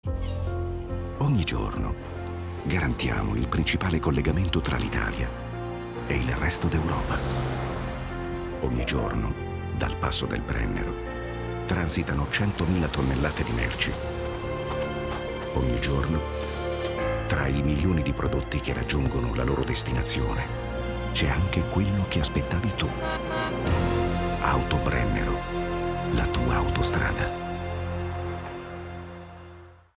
Ogni giorno garantiamo il principale collegamento tra l'Italia e il resto d'Europa. Ogni giorno, dal passo del Brennero, transitano 100.000 tonnellate di merci. Ogni giorno, tra i milioni di prodotti che raggiungono la loro destinazione, c'è anche quello che aspettavi tu. Auto Brennero, la tua autostrada.